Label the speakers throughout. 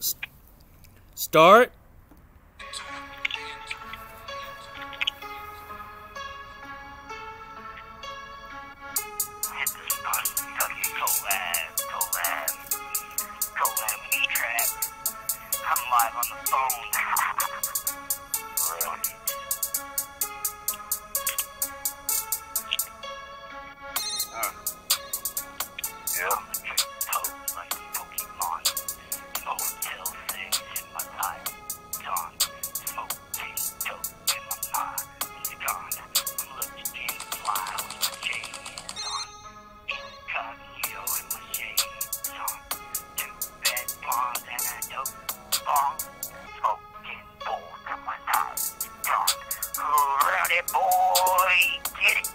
Speaker 1: Start.
Speaker 2: I'm live on the phone. Really? Yeah. Pose like Pokemon. Motel things in my life. Gone. Smoking dope in my mind. It's gone. I'm looking in the fly with my chains on. Incognito in my shades on. 2 bad blondes and a dope bomb. Smoking both of my eyes. Gone. Rowdy boy, get it.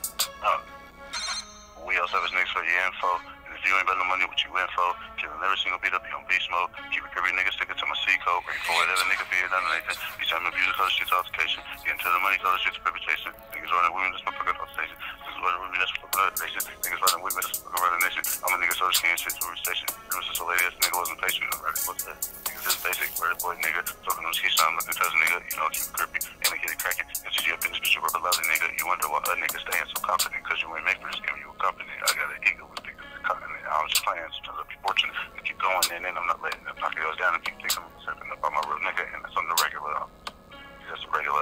Speaker 3: We also have his next for your info. And if you ain't got no money with you info, killing every single beat up, you on beast mode. Keep a curvy nigga stick it to my C code. Bring forward every nigga fear down to Nathan. Each time abuse color shit's altercation. Get into the money color shit's reputation. Niggas running with me, that's my fucking station. Niggas running with me, that's my fucking nation. Niggas running with me, that's my fucking nation. I'm a nigga so scared shit to a station. It was just a lady ass nigga wasn't patient. I'm ready. What's that? Niggas just basic, RowdyBoyy nigga. Talking on ski sound, looking cousin nigga. You know, keep it creepy. And I get it cracking. It's just your business, but you rubber lousy nigga. You wonder why a nigga staying so confident. Cause you ain't make for this game, you a company. I got an ego with niggas that cotton. I was just playing, sometimes I'll be fortunate and keep going, and then I'm not letting them knock yours down and keep thinking I'm stepping up on my real nigga, and that's on the regular. That's a regular,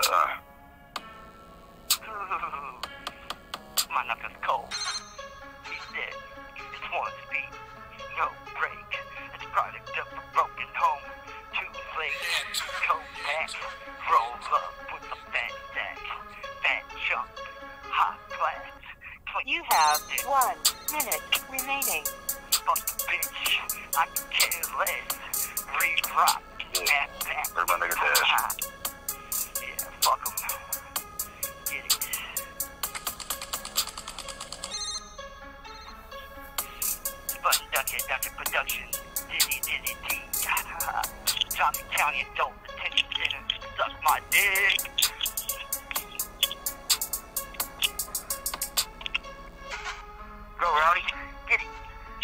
Speaker 2: My knuckles cold. He's dead. It's 1 speed. No break. It's product of a broken home. 2 legs. Cold back. Roll up with a fat stack. Fat chunk. Hot glass.
Speaker 4: You have 1 minute remaining.
Speaker 2: Fuck the bitch. I can care less. Re-rock. At that.
Speaker 3: Where's my nigga Dash?
Speaker 2: Yeah, fuck him. Get it. Sponge Ducket Production. Diddy Dee. Johnson County Adult Detention Center. Suck my dick. Go, Rowdy. Get it.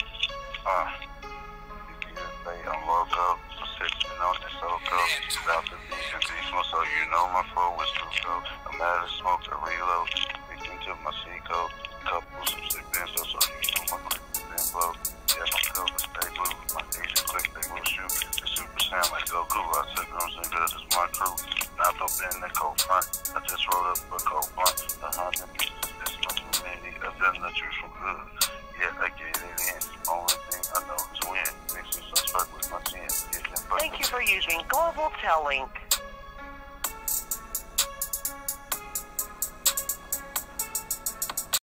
Speaker 3: I'm Loco, so sitting on this Loco. About to be in beast mode, so you know my flow was true, go. I'm out of smoke to reload. Speaking to my C code. Couples of sick bands, so you know my quick and blow. Yeah, my colors stay blue. My A's quick, they will shoot. The super sound like Goku. I took rooms and good as my crew. Not up in the cold front. I just rolled up a cold blunt. The 100 pieces. This my community. I've done the truth from good. Yeah, I get it in. Only thing I know is win. Makes me suspect with my chin.
Speaker 4: Thank you for using Global Telling.